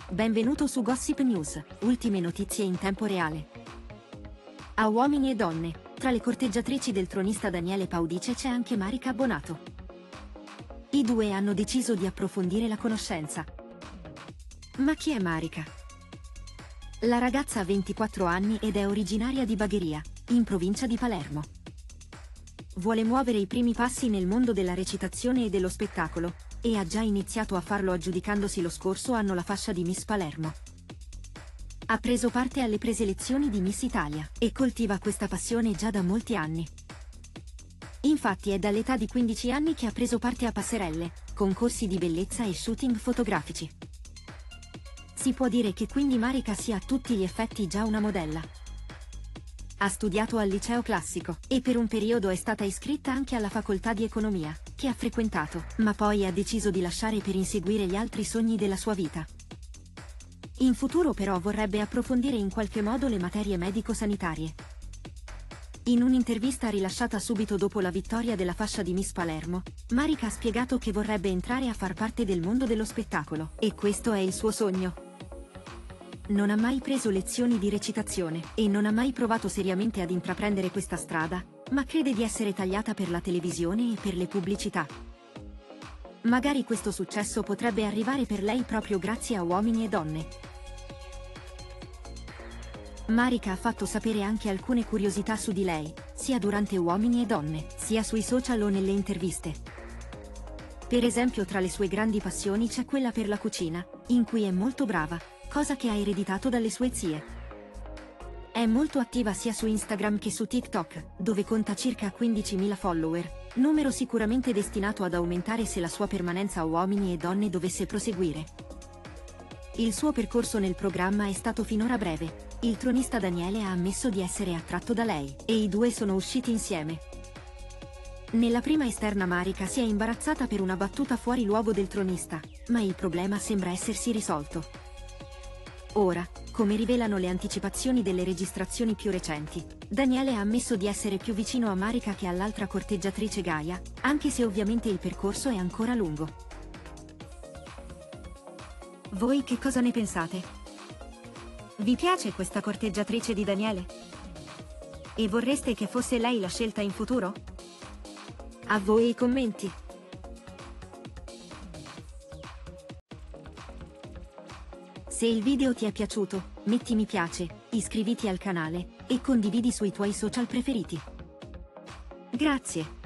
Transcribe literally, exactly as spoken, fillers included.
Benvenuto su Gossip News, ultime notizie in tempo reale. A uomini e donne, tra le corteggiatrici del tronista Daniele Paudice c'è anche Marica Bonato. I due hanno deciso di approfondire la conoscenza. Ma chi è Marica? La ragazza ha ventiquattro anni ed è originaria di Bagheria, in provincia di Palermo. Vuole muovere i primi passi nel mondo della recitazione e dello spettacolo, e ha già iniziato a farlo aggiudicandosi lo scorso anno la fascia di Miss Palermo. Ha preso parte alle preselezioni di Miss Italia e coltiva questa passione già da molti anni. Infatti è dall'età di quindici anni che ha preso parte a passerelle, concorsi di bellezza e shooting fotografici. Si può dire che quindi Marica sia a tutti gli effetti già una modella. Ha studiato al liceo classico e per un periodo è stata iscritta anche alla facoltà di economia, che ha frequentato, ma poi ha deciso di lasciare per inseguire gli altri sogni della sua vita. In futuro però vorrebbe approfondire in qualche modo le materie medico-sanitarie. In un'intervista rilasciata subito dopo la vittoria della fascia di Miss Palermo, Marica ha spiegato che vorrebbe entrare a far parte del mondo dello spettacolo, e questo è il suo sogno. Non ha mai preso lezioni di recitazione e non ha mai provato seriamente ad intraprendere questa strada, ma crede di essere tagliata per la televisione e per le pubblicità. Magari questo successo potrebbe arrivare per lei proprio grazie a Uomini e Donne. Marica ha fatto sapere anche alcune curiosità su di lei, sia durante Uomini e Donne, sia sui social o nelle interviste. Per esempio tra le sue grandi passioni c'è quella per la cucina, in cui è molto brava, cosa che ha ereditato dalle sue zie. È molto attiva sia su Instagram che su TikTok, dove conta circa quindicimila follower, numero sicuramente destinato ad aumentare se la sua permanenza a Uomini e Donne dovesse proseguire. Il suo percorso nel programma è stato finora breve. Il tronista Daniele ha ammesso di essere attratto da lei, e i due sono usciti insieme. Nella prima esterna Marica si è imbarazzata per una battuta fuori luogo del tronista, ma il problema sembra essersi risolto. Ora, come rivelano le anticipazioni delle registrazioni più recenti, Daniele ha ammesso di essere più vicino a Marica che all'altra corteggiatrice Gaia, anche se ovviamente il percorso è ancora lungo. Voi che cosa ne pensate? Vi piace questa corteggiatrice di Daniele? E vorreste che fosse lei la scelta in futuro? A voi i commenti! Se il video ti è piaciuto, metti mi piace, iscriviti al canale, e condividi sui tuoi social preferiti. Grazie!